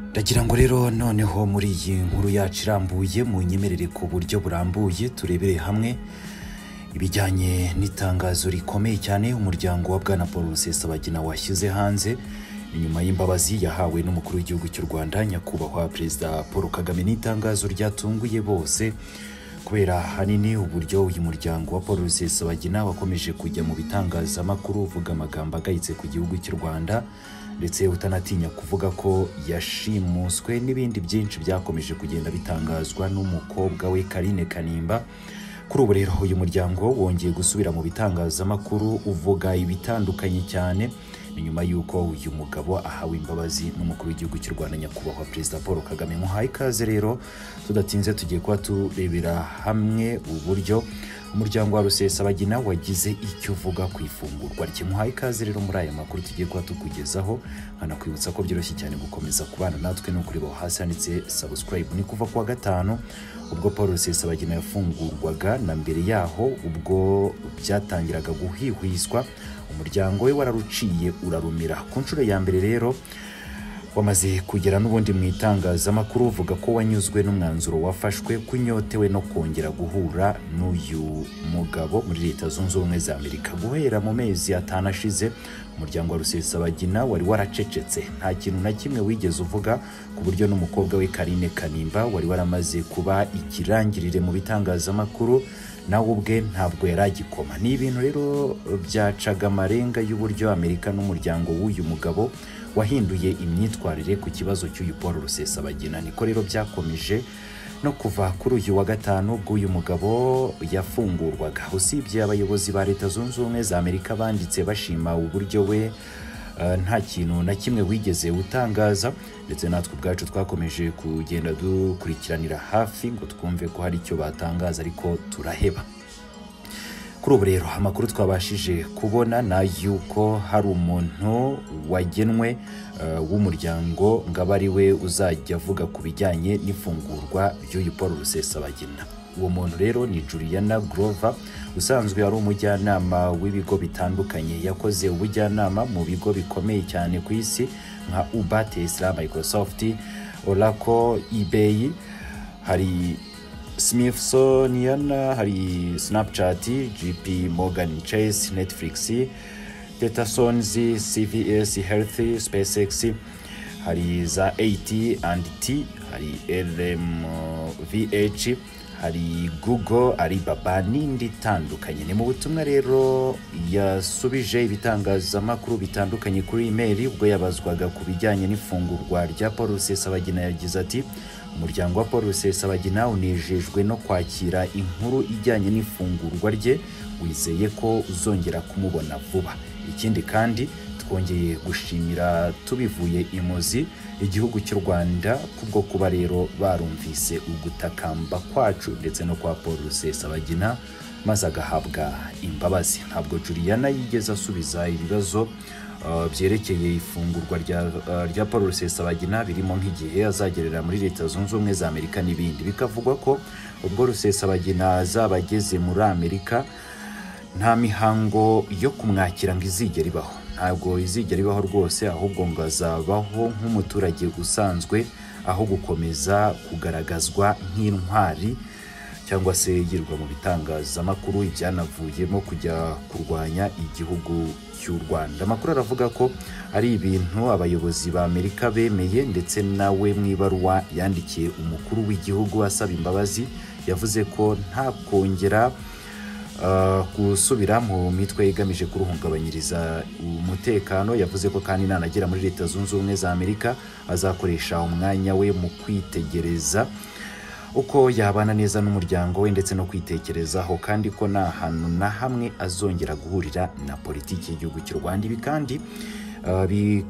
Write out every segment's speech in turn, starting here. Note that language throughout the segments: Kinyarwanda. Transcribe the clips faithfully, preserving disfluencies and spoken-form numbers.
Ndagira ngo rero noneho muri iyi nkuru yacu irambuye mu nyemerere ku buryo burambuye turebere hamwe ibijyanye n'itangazo rikomeye cyane umuryango wa Bwana Paul Rusesabagina washyize hanze nyuma y'imbabazi yahawe n'umukuru w'igihugu cy'u Rwanda nyakubahwa Perezida Paul Kagame. N'itangazo ryatunguye bose kubera hanini uburyo uyu muryango wa Paul Rusesabagina wakomeje kujya mu bitangazamakuru uvuga amagambo agayitse ku gihugu cy'u Rwanda ndetse utanatinya kuvuga ko yashimuswe n'ibindi byinshi byakomeje kugenda bitangazwa n'umukobwa we Karine Kanimba. Kuri ubu rero uyu muryango wongeye gusubira mu bitangazamakuru uvuga ibitandukanye cyane nyuma y'uko uyu mugabo ahawe imbabazi n'umukuru w'igihugu cy'u Rwanda nyakubahwa Perezida Paul Kagame. Muhaye ikaze rero tudatinze tugiye kuba turebera hamwe uburyo umuryango wa Rusesabagina wagize icyo uvuga ku ifungurwa rye. Muhaye ikaze rero muri aya makuru tugiye kuba tukugezaho, nkanakwibutsa ko byoroshye cyane gukomeza kubana natwe no kureba hasi handitse subscribe. Ni kuva kuwa gatanu ubwo Paul Rusesabagina yafungurwaga na mbere yaho ubwo byatangiraga guhihwiswa umuryango we wararuciye urarumira. Ku nshuro ya mbere rero wamaze kugera n'ubundi mu itangazamakuru uvuga ko wanyuzwe n'umwanzuro wafashwe kunyotewe no kongera guhura n'uyu mugabo muri Leta Zunze Ubumwe za Amerika. Guhera mu mezi atanu ashize umuryango wa Rusesabagina wari waracecetse, nta kintu na kimwe wigeze uvuga, ku buryo n'umukobwa we Karine Kanimba wari waramaze kuba ikirangirire mu bitangazamakuru nawe ubwe ntabwo yaragikoma. Ni ibintu rero byacaga amarenga y'uburyo Amerika n'umuryango w'uyu mugabo wahinduye imyitwarire ku kibazo cy'uyu Paul Rusesabagina. Niko rero byakomeje no kuva kuri uyu wa gatanu bw'uyu mugabo yafungurwaga. Usibye abayobozi ba Leta Zunze Ubumwe za Amerika banditse bashima uburyo we uh, nta kintu na kimwe wigeze utangaza, ndetse natwe ubwacu twakomeje kugenda dukurikiranira hafi ngo twumve ko hari icyo batangaza, ariko turaheba. Kuri ubu rero amakuru twabashije kubona na yuko hari umuntu wagenwe uh, w'umuryango ngaba ari we uzajya avuga ku bijyanye n'ifungurwa ry'uyu Paul Rusesabagina. Uwo muntu rero ni Juliana Grover, usanzwe ari umujyanama w'ibigo bitandukanye. Yakoze ubujyanama mu bigo bikomeye cyane ku isi nka Uber, Tesla, Microsoft, Oracle, eBay, hari Smithsonian, hari Snapchat, J P Morgan Chase, Netflix, Tetasons, C V S Health, SpaceX, hari za A T and T, hari L M V H, hari Google, Alibaba n'indi itandukanye. Ni mu butumwa rero yasubije ibitangazamakuru bitandukanye kuri email ubwo yabazwaga ku bijyanye n'ifungurwa rya Paul Rusesabagina. Yagize ati umuryango wa Paul Rusesabagina unejejwe no kwakira inkuru ijyanye n'ifungurwa rye, wizeye ko uzongera kumubona vuba. Ikindi kandi twongeye gushimira tubivuye imuzi igihugu cy'u Rwanda kubwo kuba rero barumvise ugutakamba kwacu ndetse no kwa Paul Rusesabagina maze agahabwa imbabazi. Ntabwo Juliana yigeze asubiza ibibazo Uh, byerekeye ifungurwa rya uh, rya Paul Rusesabagina, birimo nk'igihe azagerera muri Leta Zunze Ubumwe za Amerika n'ibindi. Bikavugwa ko ubwo Rusesabagina azabageze muri Amerika nta mihango yo kumwakira ngo izigera ibaho, ntabwo izigera ibaho rwose, ahubwo ngo azabaho nk'umuturage usanzwe, aho gukomeza kugaragazwa nk'intwari cyangwa se yirwa mu bitangazamakuru ibyanavuyemo kujya kurwanya igihugu cy'u Rwanda. Amakuru aravuga ko ari ibintu abayobozi ba Amerika bemeye, ndetse nawe mu ibaruwa yandikiye umukuru w'igihugu asaba imbabazi yavuze ko nta kongera uh, gusubira mu mitwe igamije kuruhungabanyiriza umutekano. Yavuze ko kandi nanagera muri Leta Zunze Ubumwe za Amerika azakoresha umwanya we mu kwitegereza uko yabana neza n'umuryango we ndetse no kwitekerezaho, kandi ko nta hantu na hamwe azongera guhurira na politiki y'igihugu cy'u Rwanda. Ibi kandi uh,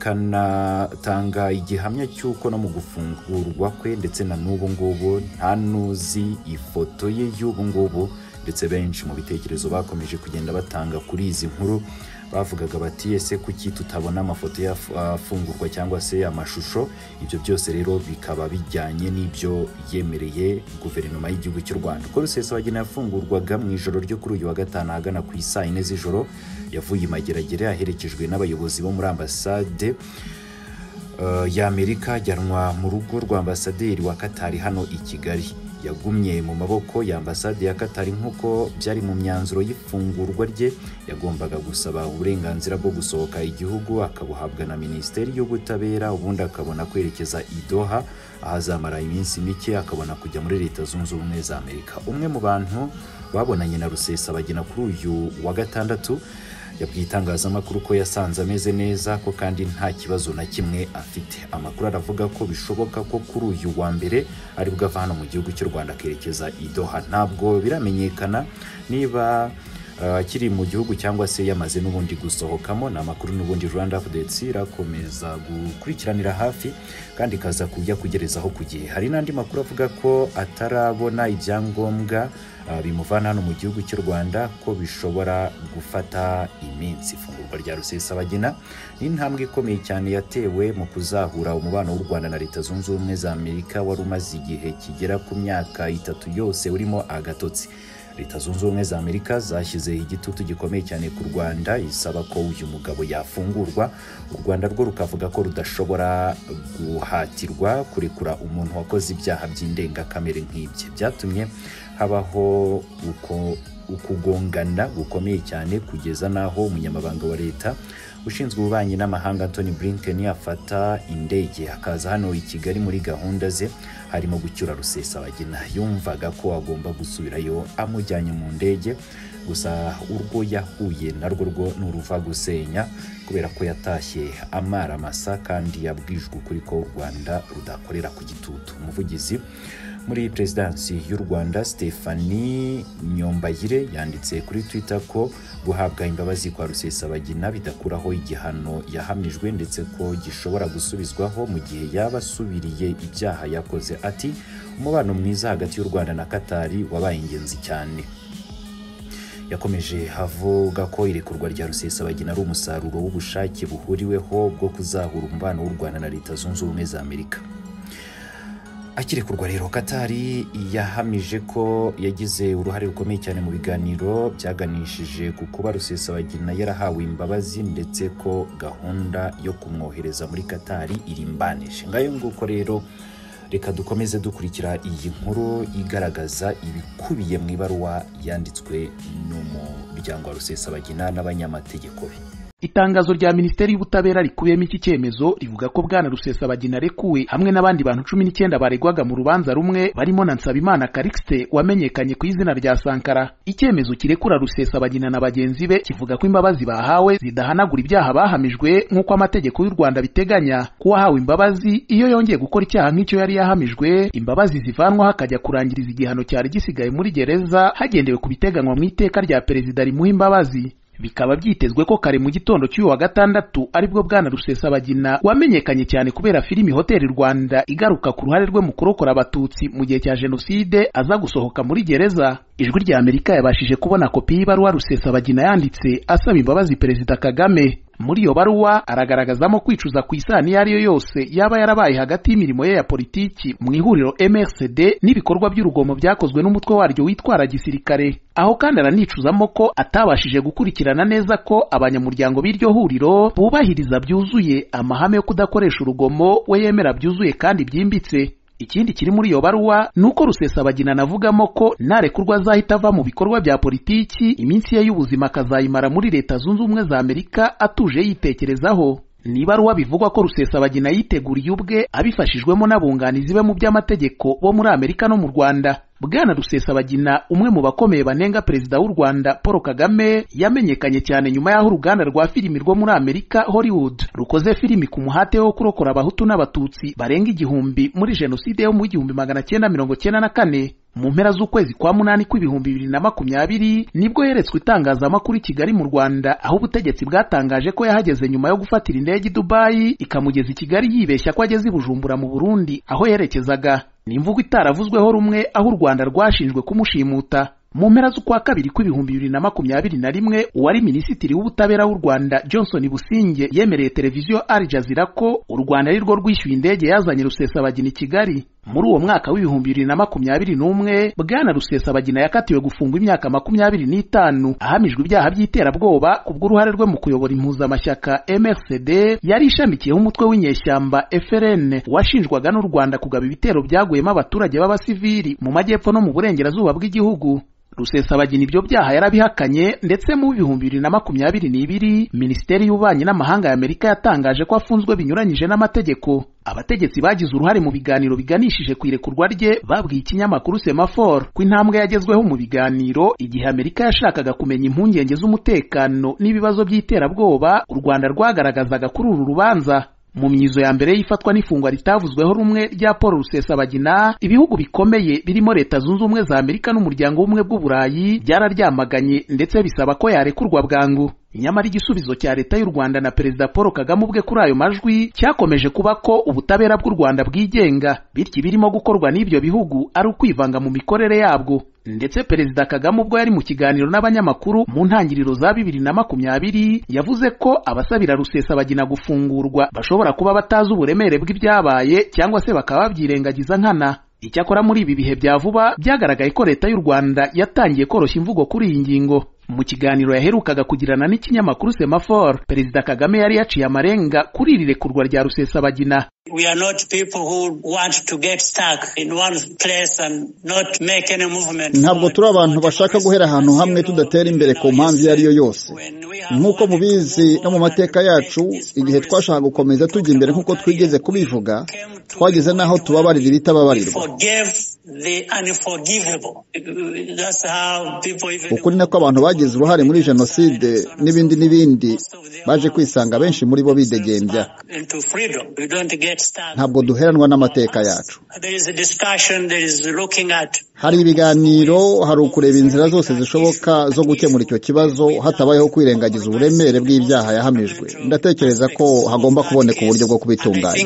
bikanatanga igihamya cy'uko no mu gufungurwa kwe ndetse na n'ubu ngubu nta nuzi ifoto ye y'ubu ngubu, ndetse benshi mu bitekerezo bakomeje kugenda batanga kuri izi nkuru bavugaga bati ese kuki tutabona amafoto yafungurwa cyangwa se amashusho. Ibyo byose rero bikaba bijyanye n'ibyo yemereye guverinoma y'igihugu cy'u Rwanda. Ko Rusesabagina yafungurwaga mu ijoro ryo kuri uyu wa gatanu agana ku isaa ine z'ijoro, yavuye imageragere aherekejwe n'abayobozi bo muri ambasade uh, y'Amerika ajyanwa mu rugo rwa ambasaderi wa Katari hano i Kigali. Yagumye mu maboko ya ambasade ya Katari nk'uko byari mu myanzuro y'ifungurwa rye. Yagombaga gusaba uburenganzira bwo gusohoka igihugu akabuhabwa na Minisiteri y'Ubutabera, ubundi akabona kwerekeza i Doha ahazamara iminsi mike akabona kujya muri Leta Zunze Ubumwe za Amerika. Umwe mu bantu babonanye na Rusesabagina kuri uyu wa gatandatu yabwiye itangazamakuru ko yasanze ameze neza ko kandi nta kibazo na kimwe afite. Amakuru aravuga ko bishoboka ko kuri uyu wa mbere ari bwo ava hano mu gihugu cy'u Rwanda akerekeza i Doha. Ntabwo biramenyekana niba akiri uh, mu gihugu cyangwa se yamaze n'ubundi gusohokamo. Na makuru n'ubundi rwandaupdatestv irakomeza gukurikiranira hafi kandi kaza kujya kugerezaho ku gihe. Hari n'andi makuru avuga ko atarabona ibyangombwa uh, bimuvana hano mu gihugu cy'u Rwanda, ko bishobora gufata iminsi. Ifungurwa rya Rusesabagina ni intambwe ikomeye cyane yatewe mu kuzahura umubano w'u Rwanda na Leta Zunze Ubumwe za Amerika wari umaze igihe kigera ku myaka itatu yose urimo agatotsi. Leta Zunze Ubumwe za Amerika zashyize igitutu gikomeye cyane ku Rwanda isaba ko uyu mugabo yafungurwa. U Rwanda rwo rukavuga ko rudashobora guhatirwa kurekura umuntu wakoze ibyaha by'indengakamere nk'ibye. Byatumye habaho uko ukugongana gukomeye cyane kugeza naho umunyamabanga wa leta ushinzwe ububanyi n'amahanga Anthony Blinken afata indege akaza hano i Kigali muri gahunda ze harimo gucyura Rusesabagina. Yumvaga ko agomba gusubirayo amujyanye mu ndege, gusa urwo yahuye narwo rwo n'uruva gusenya kubera ko yatashye amara masa kandi yabwijwe ukuri ko u Rwanda rudakorera ku gitutu. Umuvugizi muri presidency y'u Rwanda Stephanie Nyombayire yanditse kuri Twitter ko guhabwa imbabazi kwa Rusesabagina bidakuraho igihano yahamijwe ndetse ko gishobora gusubizwaho mu gihe yaba asubiriye ibyaha yakoze. Ati umubano mwiza hagati y'u Rwanda na Katari wabaye ingenzi cyane. Yakomeje havuga ko irekurwa rya Rusesabagina ari umusaruro w'ubushake buhuriweho bwo kuzahura umubano w'u Rwanda na Leta Zunze Ubumwe za Amerika. Akirekurwa rero, Katari yahamije ko yagize uruhare rukomeye cyane mu biganiro byaganishije ku kuba Rusesabagina yarahawe imbabazi ndetse ko gahunda yo kumwohereza muri Katari irimbanishe. Ngayo nguko rero reka dukomeze dukurikira iyi nkuru igaragaza ibikubiye mu ibaruwa yanditswe n'umuryango wa Rusesabagina n'abanyamategeko be. Itangazo rya Minisiteri y'Ubutabera rikubiyemo iki cyemezo rivuga ko bwana Rusesabagina rekuwe hamwe n'abandi bantu cumi n'icyenda baregwaga mu rubanza rumwe barimo na Nsabimana Calixte wamenyekanye ku izina rya Sankara. Icyemezo kirekura Rusesabagina na bagenzi be kivuga ko imbabazi bahawe zidahanagura ibyaha bahamijwe nk'uko amategeko y'u Rwanda biteganya. Kuwahawe imbabazi iyo yongeye gukora icyaha nk'icyo yari yahamijwe, imbabazi zivanwaho akajya kurangiriza igihano cyari gisigaye muri gereza hagendewe ku biteganywa mu iteka rya perezida rimuha imbabazi. Bikaba byitezwe ko kare mu gitondo cy'uyu wa gatandatu aribwo bwana Rusesabagina wamenyekanye cyane kubera filimi Hoteli Rwanda igaruka ku ruhare rwe mu kurokora abatutsi mu gihe cya jenoside aza gusohoka muri gereza. Ijwi rya Amerika yabashije kubona kopi y'ibaruwa Rusesabagina yanditse asaba imbabazi Perezida Kagame. Muri iyo baruwa aragaragazamo kwicuza ku isano iyo ari yo yose yaba yarabaye hagati y'imirimo ye ya politiki mu ihuriro M R C D n'ibikorwa by'urugomo byakozwe n'umutwe waryo witwara gisirikare. Aho kandi aranicuzamo ko atabashije gukurikirana neza ko abanyamuryango b'iryo huriro bubahiriza byuzuye amahame yo kudakoresha urugomo we yemera byuzuye kandi byimbitse. Ikindi kiri muri iyo baruwa nuko Rusesabagina navugamo ko narekurwa azahita ava mu bikorwa bya politiki, iminsi ye y'ubuzima akazayimara muri Leta Zunze Ubumwe za Amerika atuje yitekerezaho. Ni baruwa bivugwa ko Rusesabagina yiteguriye ubwe abifashijwemo n'abunganizi be mu by'amategeko bo muri Amerika no mu Rwanda. Bwana Rusesabagina, umwe mu bakomeye banenga perezida w'u Rwanda Paul Kagame, yamenyekanye cyane nyuma y'aho uruganda rwa filimi rwo muri Amerika Hollywood rukoze filimi ku muhate wo kurokora abahutu n'abatutsi barenga igihumbi muri jenoside yo mu igihumbi magana cyenda mirongo cyenda na kane. Mu mpera z'ukwezi kwa munani kw'ibihumbi bibiri na makumyabiri nibwo yeretswe itangazamakuru i Kigali mu Rwanda, aho ubutegetsi bwatangaje ko yahageze nyuma yo gufatira indege i Dubai ikamugeza i Kigali yibeshya ko ageze i Bujumbura mu Burundi aho yerekezaga. Ni imvugo itaravuzweho rumwe aho u Rwanda rwashinjwe kumushimuta. Mu mpera z'ukwa kabiri kw'ibihumbi bibiri na makumyabiri na rimwe uwari minisitiri w'ubutabera w'u Rwanda Johnson Businge yemereye televiziyo Al Jazeera ko u Rwanda ari rwo rwishyuye indege yazanye Rusesabagina i Kigali. muri uwo mwaka w'ibihumbi bibiri na makumyabiri n'umwe bwana Rusesabagina yakatiwe gufungwa imyaka makumyabiri n'itanu ahamijwe ibyaha by'iterabwoba kubw'uruhare rwe mu kuyobora impuzamashyaka M R C D yari ishamikiyeho umutwe w'inyeshyamba F R N washinjwaga n'u Rwanda kugaba ibitero byaguyemo abaturage b'abasivili mu majyepfo no mu burengerazuba bw'igihugu. Rusesabagina ibyo byaha yarabihakanye, ndetse mu bihumbi bibiri na makumyabiri n'ibiri Minisiteri y'Ububanyi n'Amahanga y'Amerika yatangaje ko afunzwe binyuranyije n'amategeko. Abategetsi bagize uruhare mu biganiro biganishije ku irekurwa rye babwiye ikinyamakuru Semafor ko intambwe yagezweho mu biganiro igihe Amerika yashakaga kumenya impungenge z'umutekano n'ibibazo by'iterabwoba u Rwanda rwagaragazaga kuri uru rubanza. Mu myizo ya mbere y'ifatwa n'ifungwa ritavuzweho rumwe rya Paul Rusesabagina, ibihugu bikomeye birimo Leta Zunze Ubumwe za Amerika n'Umuryango w'Ubumwe bw'Uburayi byararyamaganye ndetse bisaba ko yarekurwa bwangu. Nyamara igisubizo cya Leta y'u Rwanda na Perezida Paul Kagame ubwe kuri ayo majwi cyakomeje kuba ko ubutabera bw'u Rwanda bwigenga, bityo birimo gukorwa n'ibyo bihugu ari ukwivanga mu mikorere yabwo. Ndetse Perezida Kagame ubwo yari mu kiganiro n'abanyamakuru mu ntangiriro za bibiri na makumyabiri yavuze ko abasabira Rusesabagina gufungurwa bashobora kuba batazi uburemere bw'ibyabaye cyangwa se bakaba babyirengagiza nkana. Icyakora muri ibi bihe bya vuba byagaragaye ko Leta y'u Rwanda yatangiye koroshya imvugo kuri iyi ngingo. Mu kiganiro yaherukaga kugirana n'ikinyamakuru Semafor, Perezida Kagame yari yaciye amarenga kuri iri rekurwa rya Rusesabagina. We are not people who want to get stuck in one place and not make any movement. Ntabwo turi abantu bashaka guhera ahantu hamwe tudatera imbere ku mpamvu iyo ariyo yose. Nk'uko mubizi no mu mateka yacu, igihe twashaka gukomeza tujya imbere nk'uko twigeze kubivuga, twageze naho tubabarira ibitababarirwa. Ukuri nako abantu bagize uruhare muri jenoside n'ibindi n'ibindi baje kwisanga benshi muri bo bidegembya. Ntabwo duheranwa n'amateka yacu. Hari ibiganiro, hari ukureba inzira zose zishoboka zo gukemura icyo kibazo hatabayeho kwirengagiza uburemere bw'ibyaha yahamijwe. Ndatekereza ko hagomba kuboneka uburyo bwo kubitunganya.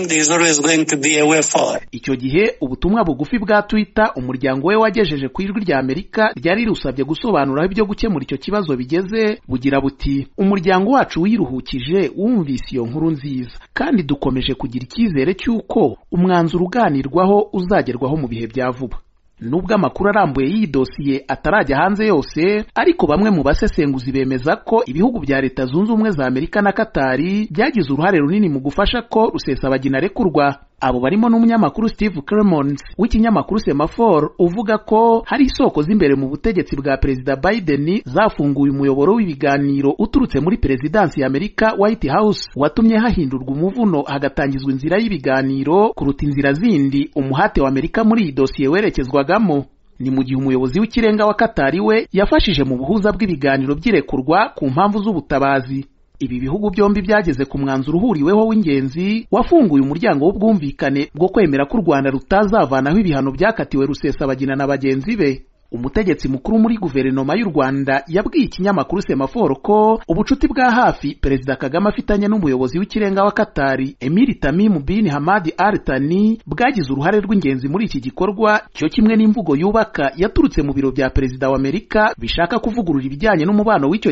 Icyo gihe ubutumwa bugufi bwa Twitter umuryango we wagejeje ku ijwi rya Amerika ryari rusabye gusobanura ibyo gukemura icyo kibazo bigeze, bugira buti: umuryango wacu wiruhukije wumvise iyo nkuru nziza kandi dukomeje kugira icyizere cy'uko umwanzuro uganirwaho uzagerwaho mu bihe bya vuba. Nubwo amakuru arambuye y'iyi dosiye atarajya hanze yose, ariko bamwe mu basesenguzi bemeza ko ibihugu bya Leta Zunze Ubumwe za Amerika na Katari byagize uruhare runini mu gufasha ko Rusesabagina arekurwa. Abo barimo n'umunyamakuru Steve Clemons w'ikinyamakuru Semafor uvuga ko hari isoko z'imbere mu butegetsi bwa Perezida Biden zafunguye umuyoboro w'ibiganiro uturutse muri Perezidansi ya Amerika White House, watumye hahindurwa umuvuno hagatangizwa inzira y'ibiganiro kuruta inzira zindi umuhate wa Amerika muri iyi dosiye werekezwagamo. Ni mu gihe umuyobozi w'ikirenga wa Katari we yafashije mu buhuza bw'ibiganiro by'irekurwa ku mpamvu z'ubutabazi. Ibi bihugu byombi byageze ku mwanzuro uhuriweho w'ingenzi wafunguye umuryango w'ubwumvikane bwo kwemera ko u Rwanda rutazavanaho ibihano byakatiwe Rusesabagina na bagenzi be. Umutegetsi mukuru muri guverinoma y'u Rwanda yabwiye ikinyamakuru Semafor ko ubucuti bwa hafi Perezida Kagame afitanye n'umuyobozi w'ikirenga wa Katari Emir Tamim bin Hamad Al Thani bwagize uruhare rw'ingenzi muri iki gikorwa, cyo kimwe n'imvugo yubaka yaturutse mu biro bya Perezida wa Amerika bishaka kuvugurura ibijyanye n'umubano w'icyo